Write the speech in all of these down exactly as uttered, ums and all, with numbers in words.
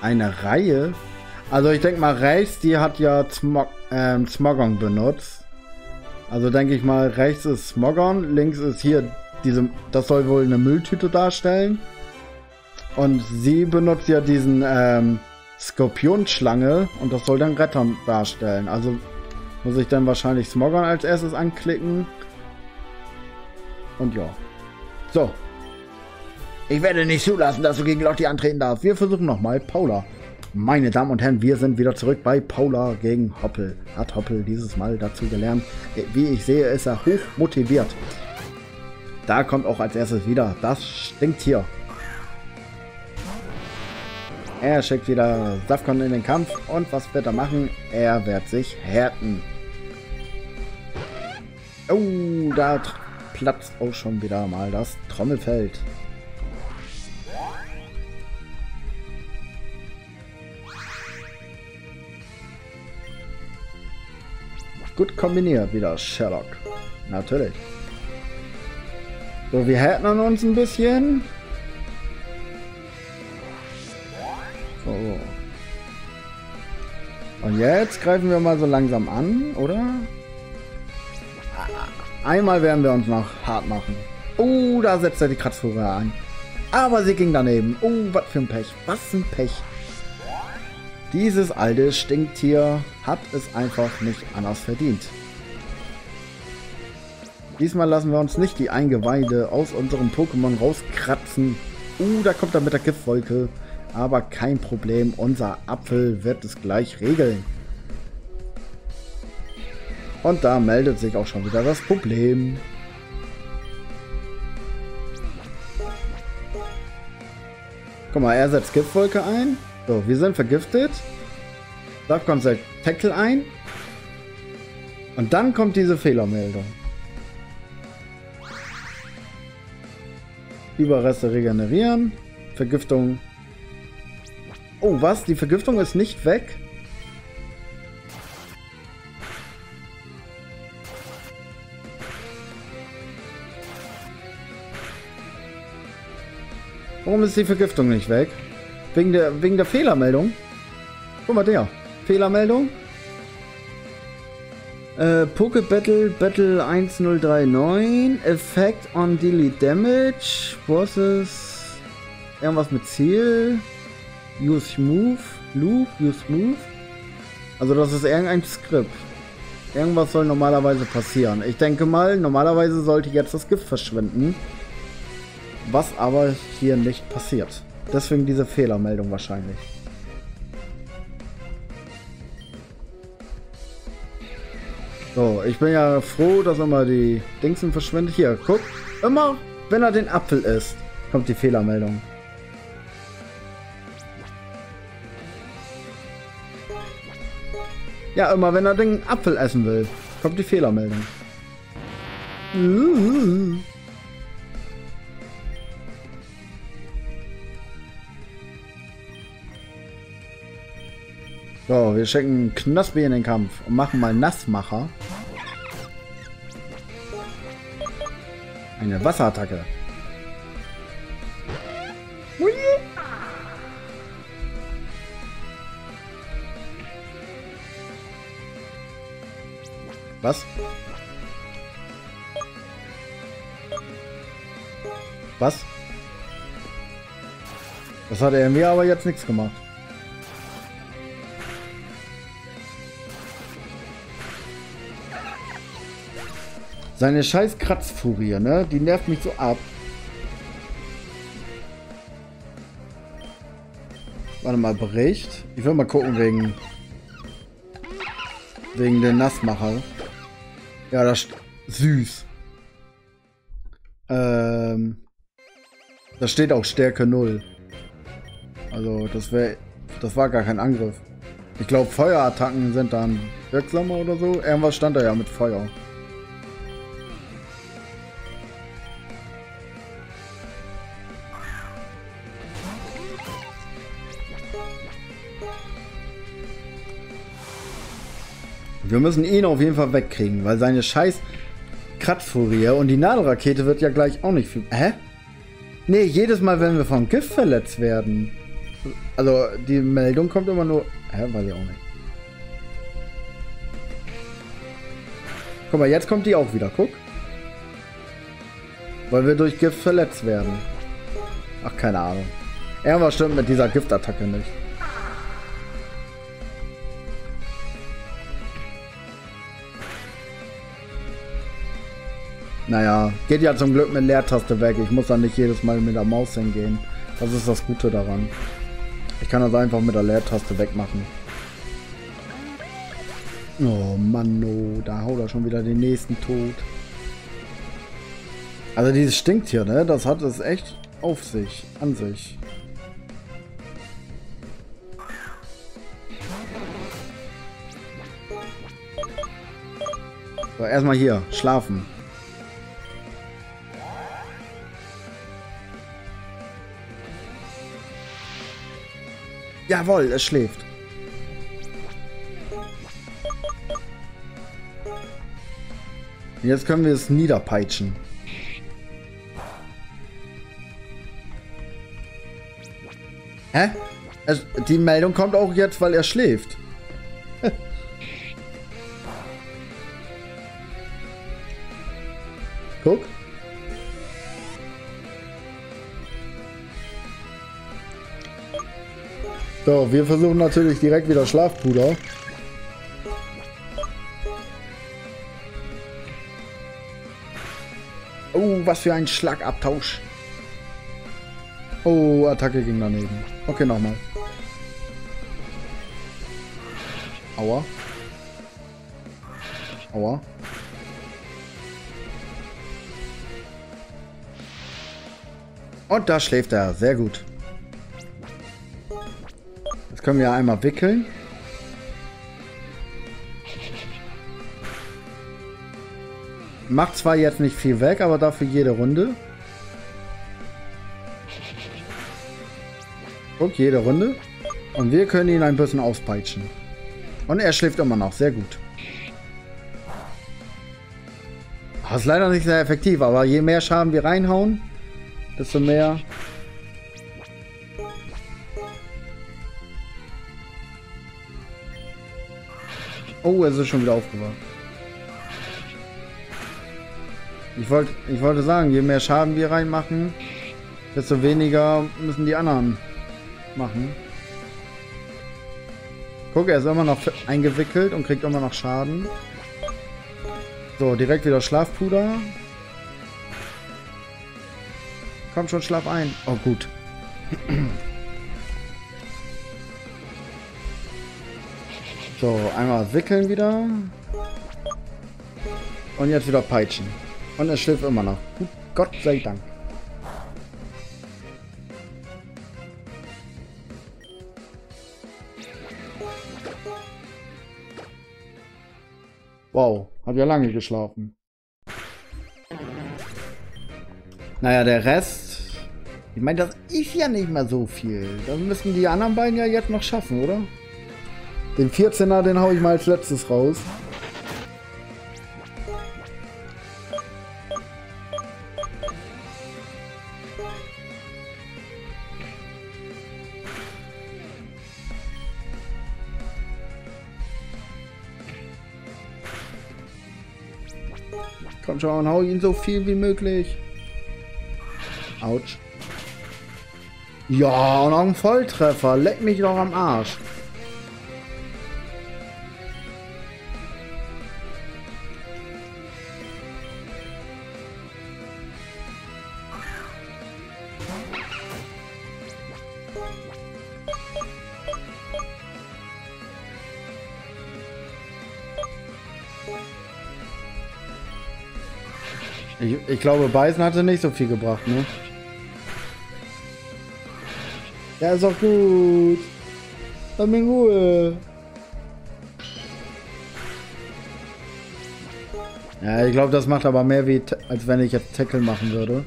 Eine Reihe? Also ich denke mal, rechts, die hat ja Smog ähm, Smogon benutzt. Also denke ich mal, rechts ist Smogon, links ist hier diese, das soll wohl eine Mülltüte darstellen. Und sie benutzt ja diesen ähm, Skorpionschlange und das soll dann Retter darstellen. Also muss ich dann wahrscheinlich Smogon als erstes anklicken. Und ja. So. Ich werde nicht zulassen, dass du gegen Lotti antreten darfst. Wir versuchen nochmal Paula. Meine Damen und Herren, wir sind wieder zurück bei Paula gegen Hoppel. Hat Hoppel dieses Mal dazu gelernt. Wie ich sehe, ist er hoch motiviert. Da kommt auch als erstes wieder das Stinktier. Er schickt wieder Safkon in den Kampf. Und was wird er machen? Er wird sich härten. Oh, da platzt auch schon wieder mal das Trommelfeld. Gut kombiniert wieder, Sherlock. Natürlich. So, wir hätten uns ein bisschen. So. Und jetzt greifen wir mal so langsam an, oder? Einmal werden wir uns noch hart machen. Oh, da setzt er die Kratzfuhre ein. Aber sie ging daneben. Oh, was für ein Pech. Was ein Pech. Dieses alte Stinktier hat es einfach nicht anders verdient. Diesmal lassen wir uns nicht die Eingeweide aus unserem Pokémon rauskratzen. Uh, da kommt er mit der Giftwolke. Aber kein Problem, unser Apfel wird es gleich regeln. Und da meldet sich auch schon wieder das Problem. Guck mal, er setzt Giftwolke ein. So, wir sind vergiftet. Da kommt der Tackle ein. Und dann kommt diese Fehlermeldung. Überreste regenerieren. Vergiftung. Oh, was? Die Vergiftung ist nicht weg? Warum ist die Vergiftung nicht weg? Wegen der, wegen der Fehlermeldung? Guck mal, der. Fehlermeldung. Äh, Poke Battle Battle eins null drei neun. Effect on Delete Damage. Bosses. Irgendwas mit Ziel. Use Move. Loop. Use Move. Also das ist irgendein Skript. Irgendwas soll normalerweise passieren. Ich denke mal, normalerweise sollte jetzt das Gift verschwinden. Was aber hier nicht passiert. Deswegen diese Fehlermeldung wahrscheinlich. So, ich bin ja froh, dass immer die Dingsen verschwindet. Hier, guck. Immer, wenn er den Apfel isst, kommt die Fehlermeldung. Ja, immer wenn er den Apfel essen will, kommt die Fehlermeldung. Uh. So, wir schicken Knospi in den Kampf und machen mal Nassmacher. Eine Wasserattacke. Hui. Was? Was? Das hat er mir aber jetzt nichts gemacht. Seine scheiß Kratzfurie, ne? Die nervt mich so ab. Warte mal, Bericht. Ich will mal gucken wegen... Wegen der Nassmacher. Ja, das... Süß. Ähm... Da steht auch Stärke null. Also, das wäre... Das war gar kein Angriff. Ich glaube, Feuerattacken sind dann wirksamer oder so. Irgendwas stand da ja mit Feuer. Wir müssen ihn auf jeden Fall wegkriegen, weil seine scheiß Kratzfurie und die Nadelrakete wird ja gleich auch nicht viel... Hä? Nee, jedes Mal, wenn wir vom Gift verletzt werden. Also die Meldung kommt immer nur... Hä, weiß ich auch nicht. Guck mal, jetzt kommt die auch wieder, guck. Weil wir durch Gift verletzt werden. Ach, keine Ahnung. Irgendwas stimmt mit dieser Giftattacke nicht. Naja, geht ja zum Glück mit Leertaste weg. Ich muss dann nicht jedes Mal mit der Maus hingehen. Das ist das Gute daran. Ich kann das einfach mit der Leertaste wegmachen. Oh Mann, oh, da haut er schon wieder den nächsten tot. Also dieses stinkt hier, ne? Das hat es echt auf sich, an sich. So, erstmal hier, schlafen. Jawohl, es schläft. Jetzt können wir es niederpeitschen. Hä? Es, die Meldung kommt auch jetzt, weil er schläft. Guck. So, wir versuchen natürlich direkt wieder Schlafpuder. Oh, was für ein Schlagabtausch. Oh, Attacke ging daneben. Okay, nochmal. Aua. Aua. Und da schläft er. Sehr gut. Jetzt können wir einmal wickeln. Macht zwar jetzt nicht viel weg, aber dafür jede Runde. Guck, jede Runde. Und wir können ihn ein bisschen auspeitschen. Und er schläft immer noch. Sehr gut. Das ist leider nicht sehr effektiv, aber je mehr Schaden wir reinhauen, desto mehr... Oh, es ist schon wieder aufgewacht. Ich wollte ich wollte sagen, je mehr Schaden wir reinmachen, desto weniger müssen die anderen machen. Guck, er ist immer noch eingewickelt und kriegt immer noch Schaden. So, direkt wieder Schlafpuder. Komm schon, schlaf ein. Oh, gut. So, einmal wickeln wieder. Und jetzt wieder peitschen. Und er schläft immer noch. Gut, Gott sei Dank. Wow, hat ja lange geschlafen. Naja, der Rest... Ich meine, das ist ja nicht mehr so viel. Das müssen die anderen beiden ja jetzt noch schaffen, oder? Den vierzehner, den hau ich mal als letztes raus. Komm schon, hau ihn so viel wie möglich. Autsch. Ja, und auch ein Volltreffer. Leck mich doch am Arsch. Ich, ich glaube, Beißen hatte nicht so viel gebracht, ne? Ja, ist doch gut. Lass mich in Ruhe. Ja, ich glaube, das macht aber mehr weh, als wenn ich jetzt Tackle machen würde.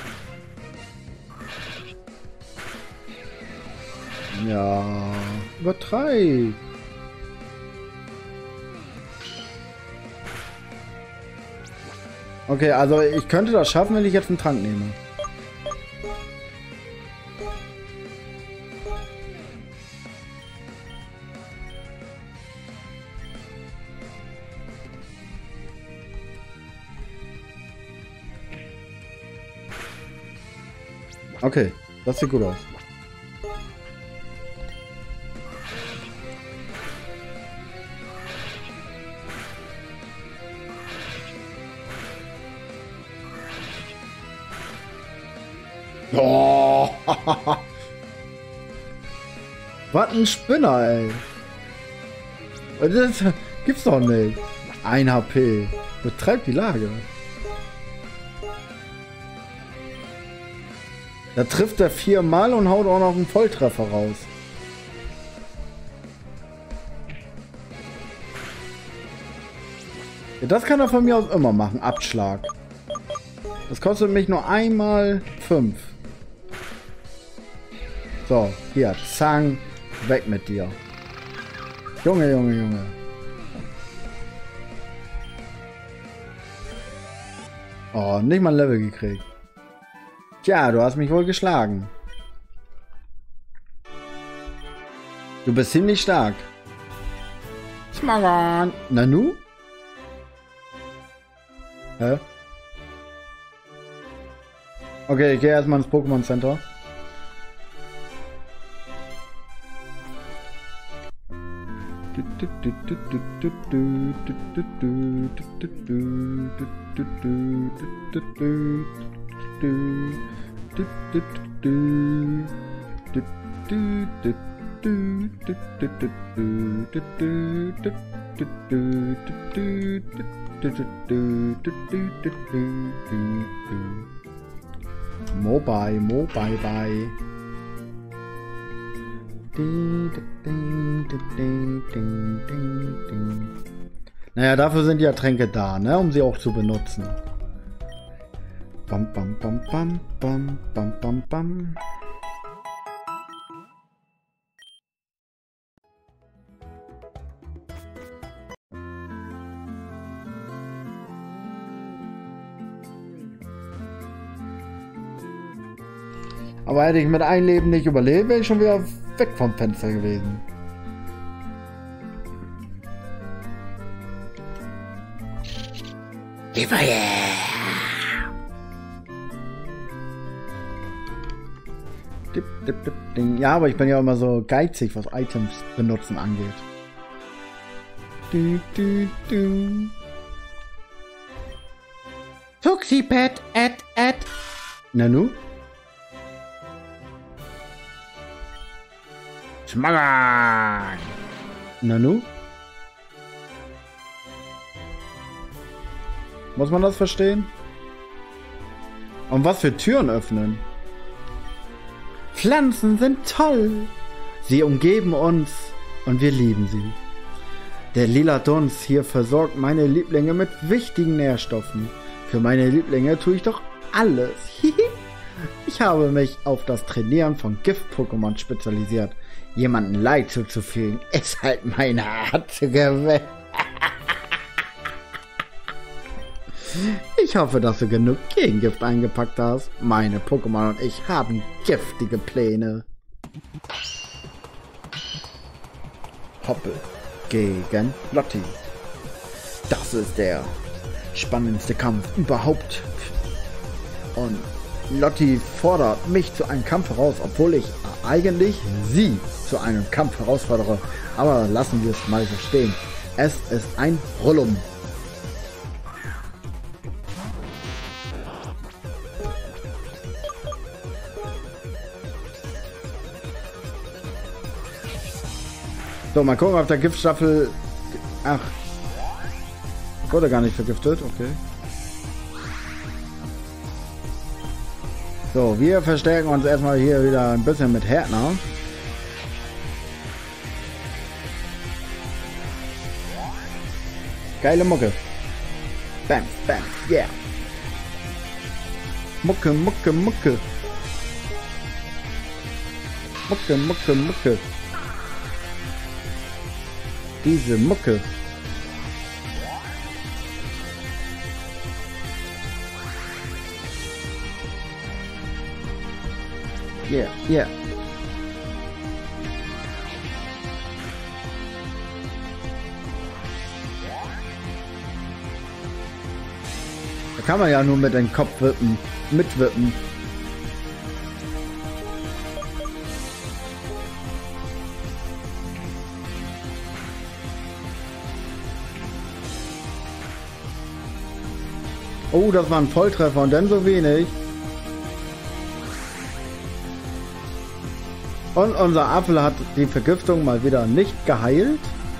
Ja, übertreib. Okay, also ich könnte das schaffen, wenn ich jetzt einen Trank nehme. Okay, das sieht gut aus. Oh. Was ein Spinner, ey. Das gibt's doch nicht. ein H P. Betreibt die Lage. Da trifft er viermal und haut auch noch einen Volltreffer raus. Ja, das kann er von mir aus immer machen. Abschlag. Das kostet mich nur einmal fünf. So, hier, Zang, weg mit dir. Junge, Junge, Junge. Oh, nicht mal ein Level gekriegt. Tja, du hast mich wohl geschlagen. Du bist ziemlich stark. Smagan. Nanu? Hä? Okay, ich gehe erstmal ins Pokémon Center. Mobile, mobile, bye. Naja, dafür sind ja Tränke da, ne? Um sie auch zu benutzen. Bam, bam, bam, bam, bam, bam, bam, bam. Aber hätte ich mit einem Leben nicht überlebt, wäre ich schon wieder weg vom Fenster gewesen. Dip, dip, dip, ding. Ja, aber ich bin ja immer so geizig, was Items benutzen angeht. Du, du, du. Tuxipad, at, at. Nanu? Schmagan! Nanu? Muss man das verstehen? Und was für Türen öffnen? Pflanzen sind toll! Sie umgeben uns und wir lieben sie. Der lila Dunst hier versorgt meine Lieblinge mit wichtigen Nährstoffen. Für meine Lieblinge tue ich doch alles. Ich habe mich auf das Trainieren von Gift-Pokémon spezialisiert. Jemanden Leid zuzufügen, ist halt meine Art zu gewinnen. Ich hoffe, dass du genug Gegengift eingepackt hast. Meine Pokémon und ich haben giftige Pläne. Hoppel gegen Lotti. Das ist der spannendste Kampf überhaupt. Und Lotti fordert mich zu einem Kampf heraus, obwohl ich eigentlich sie zu einem Kampf herausfordere. Aber lassen wir es mal so stehen. Es ist ein Rullum. So, mal gucken, ob der Giftstaffel... Ach. Wurde gar nicht vergiftet, okay. So, wir verstärken uns erstmal hier wieder ein bisschen mit Härtner. Geile Mucke. Bam, bam, yeah. Mucke, Mucke, Mucke. Mucke, Mucke, Mucke. Diese Mucke. Yeah, yeah. Da kann man ja nur mit dem Kopf wippen, mitwippen. Oh, das war ein Volltreffer und dann so wenig. Und unser Apfel hat die Vergiftung mal wieder nicht geheilt.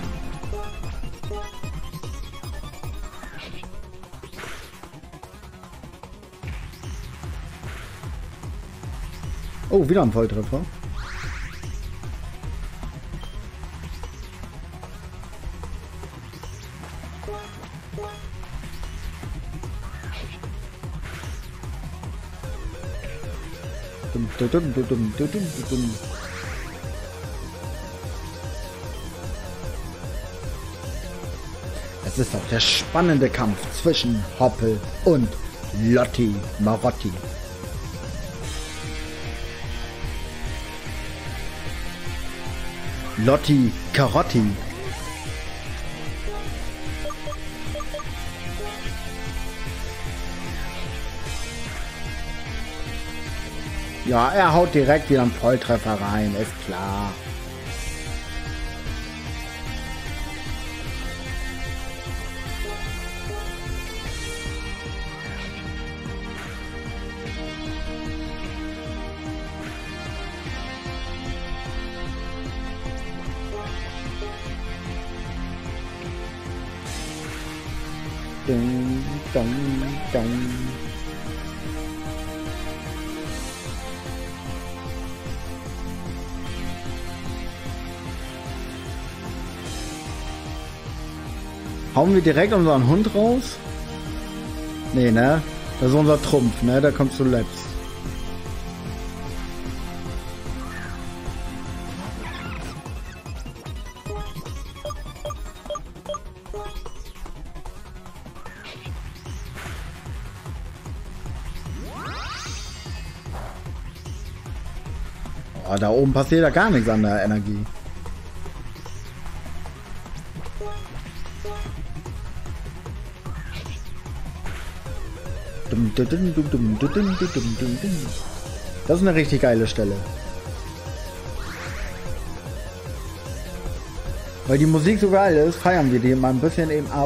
Oh, wieder ein Volltreffer. Dum, dum, dum, dum, dum, dum, dum. Es ist auch der spannende Kampf zwischen Hoppel und Lotti Marotti. Lotti Karotti. Ja, er haut direkt wieder einen Volltreffer rein, ist klar. Dum, dum, dum. Hauen wir direkt unseren Hund raus? Nee, ne? Das ist unser Trumpf, ne? Der kommt zuletzt. Oh, da oben passiert ja gar nichts an der Energie. Das ist eine richtig geile Stelle. Weil die Musik so geil ist, feiern wir die mal ein bisschen eben ab.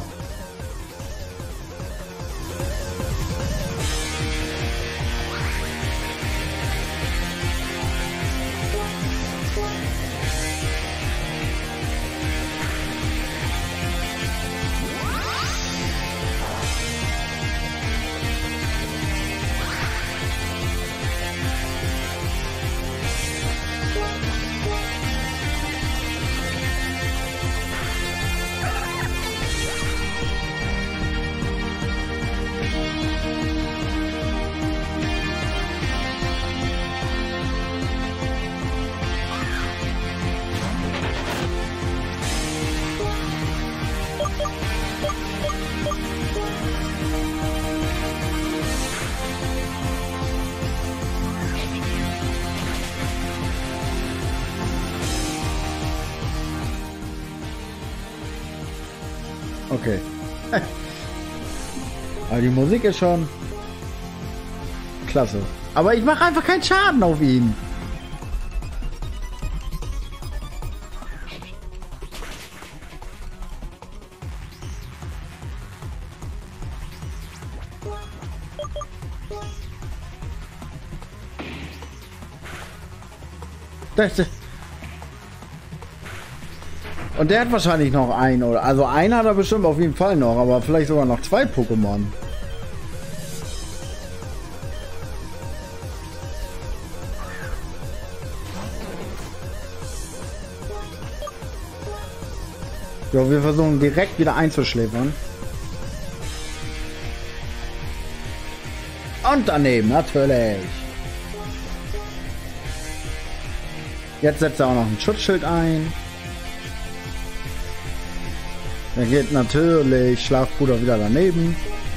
Okay. Aber die Musik ist schon klasse. Aber ich mache einfach keinen Schaden auf ihn. Das, und der hat wahrscheinlich noch einen, oder? Also einen hat er bestimmt auf jeden Fall noch, aber vielleicht sogar noch zwei Pokémon. Ja, wir versuchen direkt wieder einzuschläfern. Und daneben, natürlich. Jetzt setzt er auch noch ein Schutzschild ein. Da geht natürlich Schlafbruder wieder daneben.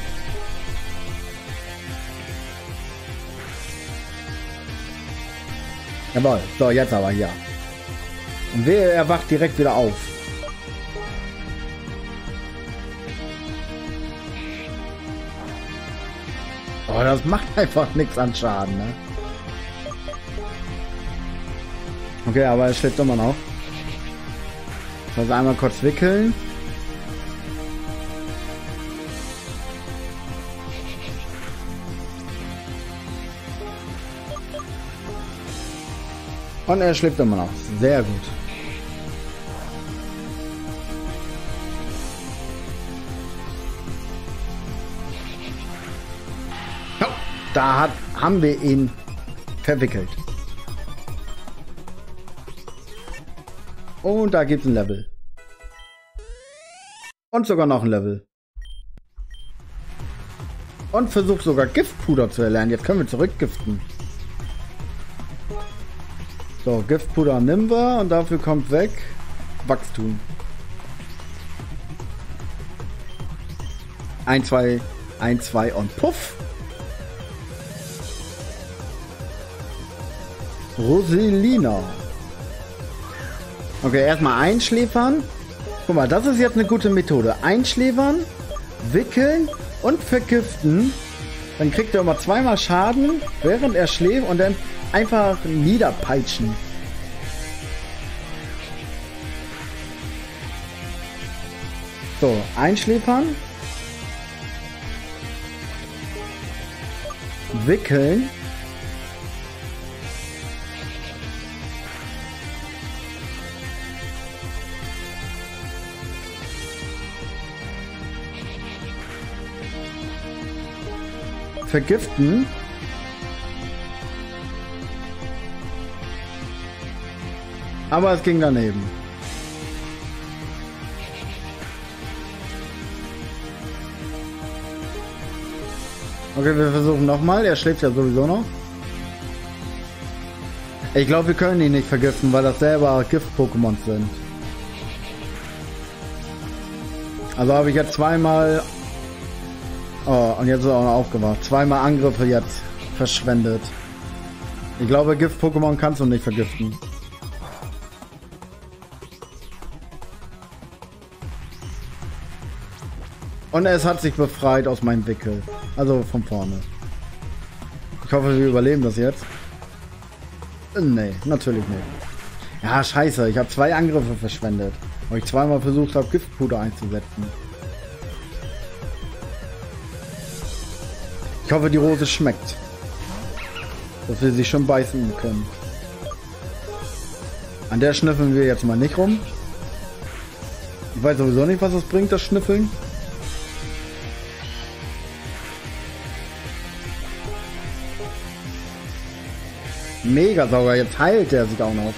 Jawohl, so jetzt aber hier. Und wehe, er wacht direkt wieder auf. Oh, das macht einfach nichts an Schaden, ne? Okay, aber er schläft immer noch. Also einmal kurz wickeln. Und er schläft immer noch. Sehr gut. Oh, da hat, haben wir ihn verwickelt. Und da gibt es ein Level. Und sogar noch ein Level. Und versucht sogar Giftpuder zu erlernen. Jetzt können wir zurückgiften. So, Giftpuder nehmen wir und dafür kommt weg Wachstum. Ein, zwei, ein, zwei und puff. Rosalina. Okay, erstmal einschläfern. Guck mal, das ist jetzt eine gute Methode. Einschläfern, wickeln und vergiften. Dann kriegt er immer zweimal Schaden, während er schläft, und dann einfach niederpeitschen. So, einschläfern. Wickeln. Vergiften. Aber es ging daneben. Okay, wir versuchen nochmal. Er schläft ja sowieso noch. Ich glaube, wir können ihn nicht vergiften, weil das selber Gift-Pokémon sind. Also habe ich jetzt zweimal... Oh, und jetzt ist er auch noch aufgewacht. Zweimal Angriffe jetzt verschwendet. Ich glaube, Gift-Pokémon kannst du nicht vergiften. Und es hat sich befreit aus meinem Wickel. Also von vorne. Ich hoffe, wir überleben das jetzt. Nee, natürlich nicht. Ja, scheiße. Ich habe zwei Angriffe verschwendet. Weil ich zweimal versucht habe, Giftpuder einzusetzen. Ich hoffe, die Rose schmeckt. Dass wir sie schon beißen können. An der schnüffeln wir jetzt mal nicht rum. Ich weiß sowieso nicht, was es bringt, das Schnüffeln. Mega sauber, jetzt heilt der sich auch noch.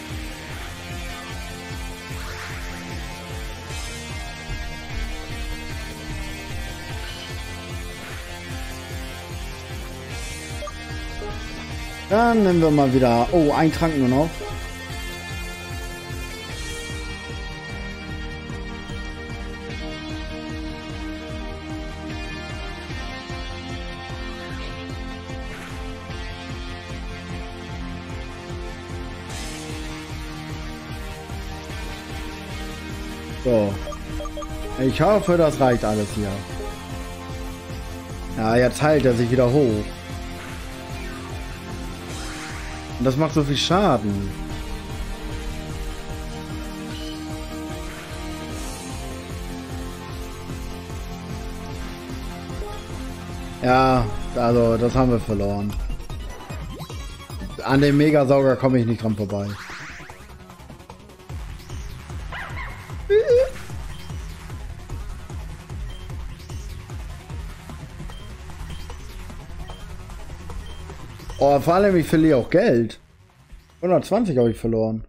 Dann nehmen wir mal wieder... Oh, ein Trank nur noch. So. Ich hoffe, das reicht alles hier. Ja, jetzt heilt er sich wieder hoch. Und das macht so viel Schaden. Ja, also das haben wir verloren. An dem Megasauger komme ich nicht dran vorbei. Oh, vor allem, ich verliere auch Geld. hundertzwanzig habe ich verloren.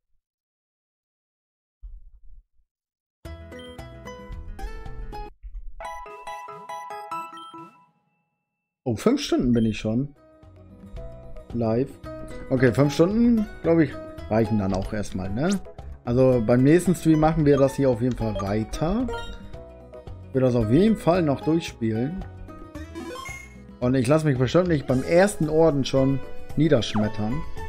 Oh, fünf Stunden bin ich schon. Live. Okay, fünf Stunden, glaube ich, reichen dann auch erstmal, ne? Also beim nächsten Stream machen wir das hier auf jeden Fall weiter. Ich will das auf jeden Fall noch durchspielen. Und ich lasse mich bestimmt nicht beim ersten Orden schon niederschmettern.